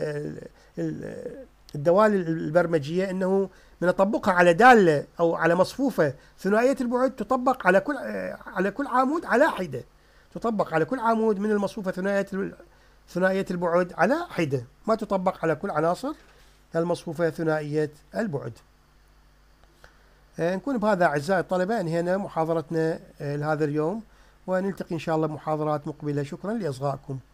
الدوال البرمجية، أنه من أطبقها على دالة أو على مصفوفة ثنائية البعد تطبق على كل عمود على حدة، تطبق على كل عمود من المصفوفة ثنائية البعد على حدة، ما تطبق على كل عناصر المصفوفة ثنائية البعد. نكون بهذا أعزائي الطلبة انهينا محاضرتنا لهذا اليوم، ونلتقي إن شاء الله بمحاضرات مقبلة. شكرا لإصغائكم.